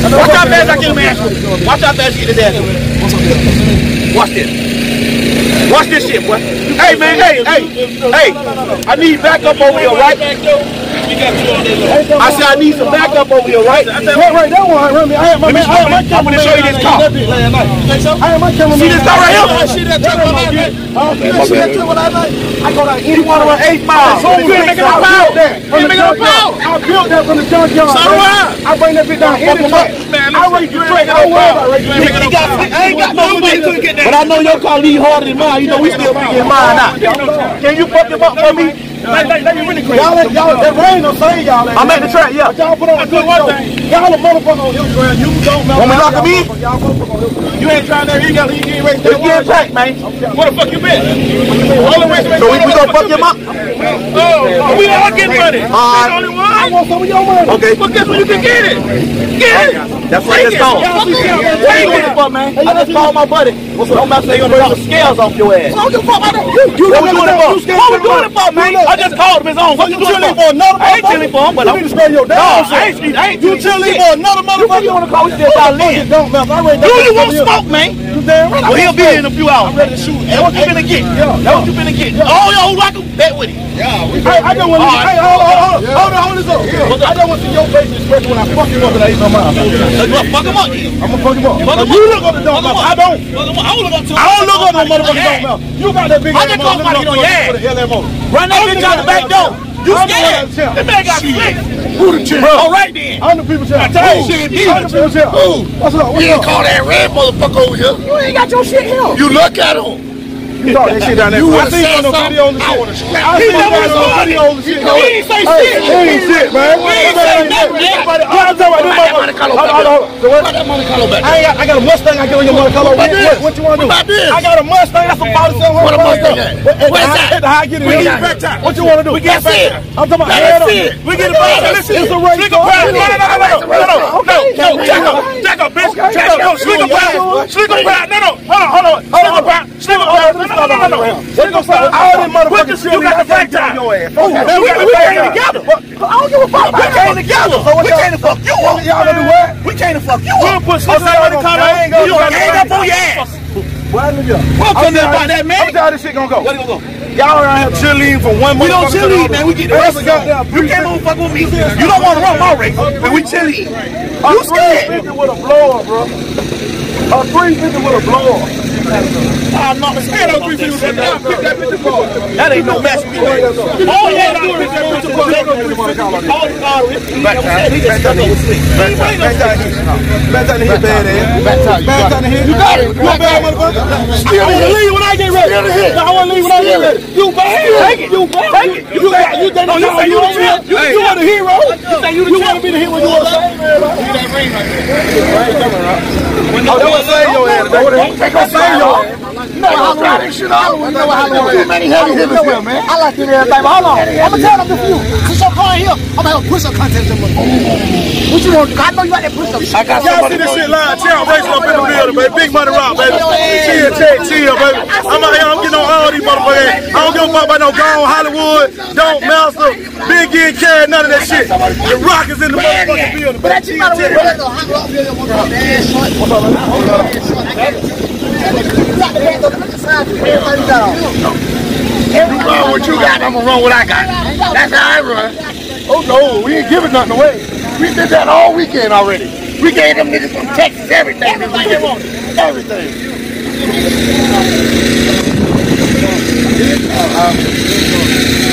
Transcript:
Watch how fast I get him ass. Watch how fast you get his ass. Watch this. Watch this shit, boy. Hey, man, hey. I need backup over here, right? I said I need some backup over here, right? I said, right that one, I'm going to show you this car. See this car right here? I go down any one of my 8 miles. You ain't making no power. I built that from the junkyard. So do I bring that bitch down any track. I race the track. I don't worry about racing. I ain't got no money to get that. But I know your car lead harder than mine. You know we still figuring mine out. Can you fuck him up for me? Y'all, that rain don't save y'all. I'm at the track, yeah. But y'all put on a good show. Y'all a motherfucker on Instagram. You don't know. Want me to lock him in? You ain't trying that. You ain't ready to get track, man. Where the fuck you been? So we gonna fuck him up? Oh, we all get money. Only one. I want some of your money. Okay. But guess what? You can get it. Get it. That's what it's called. What you doing it for, man? I just called my buddy. Don't mess with you. The scales off your ass. I don't give a fuck. You doing it for, man? I just called him his own. What you chilling for another motherfucker? I ain't chilling for him, but I'm going to spray your down. I ain't you chilling for another motherfucker? You want to call me still out in? Do you want smoke, man? You damn right. Well, he'll be in a few hours. I'm ready to shoot. That's what you finna get. That's what you finna get. Oh, yo, like him, bet with him. Yeah, I don't want to. Hey, hold this up. I don't want to see your face express when I fuck him up and I ain't no mind. Fuck him up, I'm gonna fuck him up. You look up the dumb mouth. I don't. I don't look up no motherfucking dumb mouth. You got that big ass mouth. I just on your ass. Run that bitch out the back door. You scared? That man got slick. Who the champ? All right then. I'm the people champ. I'm the people champ. What's up? You ain't call that red motherfucker over here. You ain't got your shit here. You look at him. You thought that shit down there. I seen on the video on the shit. I seen on the video on the shit. He ain't say shit. He ain't shit, man. He ain't say nothing. I'm talking about that Monte Carlo back. I got a Mustang. I get on your Monte Carlo. What you want to do? I got a Mustang. That's some $4700. What a Mustang? Where's that? How I get it? We get back time. What you want to do? We get it. I'm talking about head up. We get it back. It's a race car. No. Jack up, bitch. Jack up. Slick up. No. Hold on. Slick up. No. You got the back time. We came together. I don't give a fuck. We came together. We came to fuck you up. Y'all gonna do what? We came to fuck you up. We'll put slick on the collar. You gonna hang up on your ass. We'll come there about that, man. How this shit gonna go? Where it gonna go? Y'all around here cheerleading from one motherfucker. We don't cheerlead, man. We get the rest of them. You can't fuck with me. You don't want to run my race, but we cheerlead. You scared? 350 with a blower, bro. A 350 with a blower. I'm not scared of 350 with a blower. That ain't no mess. Oh, yeah, pick that picture up. All the car is. Back time to hit bad ass. Back time to hit. You got it. You a bad motherfucker. I want to leave when I get ready. I want to leave when I get ready. You bad. Take it. You bad. Take it. You want a hero. You want to be the hero when you want to save, man. Look at that ring right there. Oh, that was save your ass. They gonna save your ass. You know how long this shit out. You know how long too many heavy hitters here, man. I like it there, baby. Hold on. I'm gonna tell them to you. Since your car in here, I'm gonna have a push-up contest. What you want? I know you got that push-up. I got y'all see this shit live. Champ racing up in the building, baby. Big money rock, baby. Chill, baby. I'm out here. I'm getting on all these motherfuckers. I don't give a fuck about no Gone Hollywood, Don't Master, Big Get Carry, none of that shit. The Rock is in the motherfucking building. But you gotta wait. You run what you got, I'm gonna run what I got. That's how I run. Oh no, we ain't giving nothing away. We did that all weekend already. We gave them niggas from Texas everything. Everything.